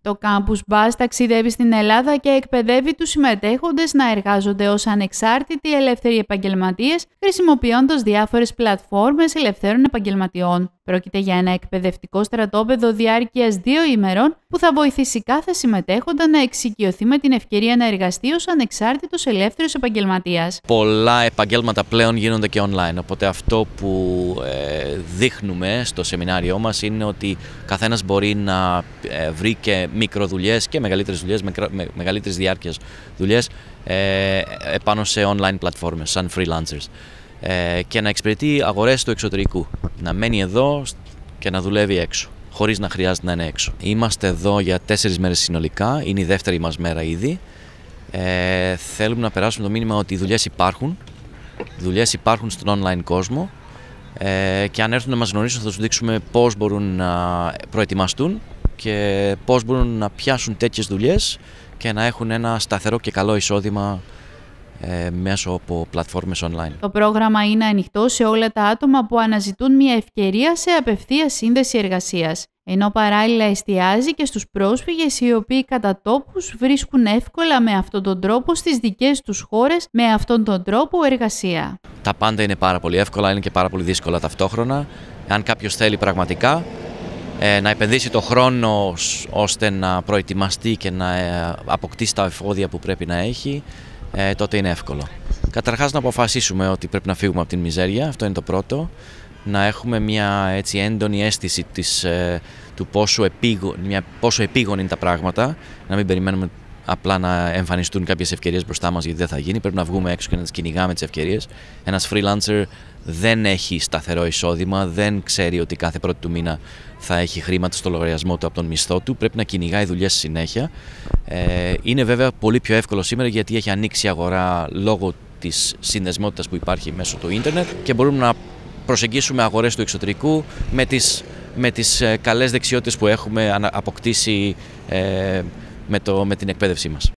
Το Campus Buzz ταξιδεύει στην Ελλάδα και εκπαιδεύει τους συμμετέχοντες να εργάζονται ως ανεξάρτητοι ελεύθεροι επαγγελματίες, χρησιμοποιώντας διάφορες πλατφόρμες ελευθέρων επαγγελματιών. Πρόκειται για ένα εκπαιδευτικό στρατόπεδο διάρκειας 2 ημερών που θα βοηθήσει κάθε συμμετέχοντα να εξοικειωθεί με την ευκαιρία να εργαστεί ως ανεξάρτητος ελεύθερος επαγγελματίας. Πολλά επαγγέλματα πλέον γίνονται και online, οπότε αυτό που δείχνουμε στο σεμινάριό μας είναι ότι καθένας μπορεί να βρει και μικροδουλειές και μεγαλύτερες δουλειές, μεγαλύτερης διάρκειας δουλειές πάνω σε online πλατφόρμες, σαν freelancers. Και να εξυπηρετεί αγορές του εξωτερικού, να μένει εδώ και να δουλεύει έξω, χωρίς να χρειάζεται να είναι έξω. Είμαστε εδώ για 4 μέρες συνολικά, είναι η δεύτερη μας μέρα ήδη. Θέλουμε να περάσουμε το μήνυμα ότι οι δουλειές υπάρχουν στον online κόσμο και αν έρθουν να μας γνωρίσουν θα τους δείξουμε πώς μπορούν να προετοιμαστούν και πώς μπορούν να πιάσουν τέτοιες δουλειές και να έχουν ένα σταθερό και καλό εισόδημα μέσω από πλατφόρμες online. Το πρόγραμμα είναι ανοιχτό σε όλα τα άτομα που αναζητούν μια ευκαιρία σε απευθείας σύνδεση εργασίας, ενώ παράλληλα εστιάζει και στους πρόσφυγες οι οποίοι κατά τόπους βρίσκουν εύκολα με αυτόν τον τρόπο στις δικές τους χώρες με αυτόν τον τρόπο εργασία. Τα πάντα είναι πάρα πολύ εύκολα, είναι και πάρα πολύ δύσκολα ταυτόχρονα. Αν κάποιος θέλει πραγματικά να επενδύσει το χρόνο ώστε να προετοιμαστεί και να αποκτήσει τα εφόδια που πρέπει να έχει, τότε είναι εύκολο. Καταρχάς να αποφασίσουμε ότι πρέπει να φύγουμε από την μιζέρια, αυτό είναι το πρώτο. Να έχουμε μια έτσι έντονη αίσθηση του πόσο επίγον είναι τα πράγματα, να μην περιμένουμε απλά να εμφανιστούν κάποιες ευκαιρίες μπροστά μας γιατί δεν θα γίνει, πρέπει να βγούμε έξω και να τις κυνηγάμε τις ευκαιρίες. Ένας freelancer δεν έχει σταθερό εισόδημα, δεν ξέρει ότι κάθε πρώτη του μήνα θα έχει χρήματα στο λογαριασμό του από τον μισθό του, πρέπει να κυνηγάει δουλειές συνέχεια. Είναι βέβαια πολύ πιο εύκολο σήμερα γιατί έχει ανοίξει η αγορά λόγω της συνδεσμότητας που υπάρχει μέσω του ίντερνετ και μπορούμε να προσεγγίσουμε αγορές του εξωτερικού με τις καλές δεξιότητες που έχουμε αποκτήσει με την εκπαίδευσή μας.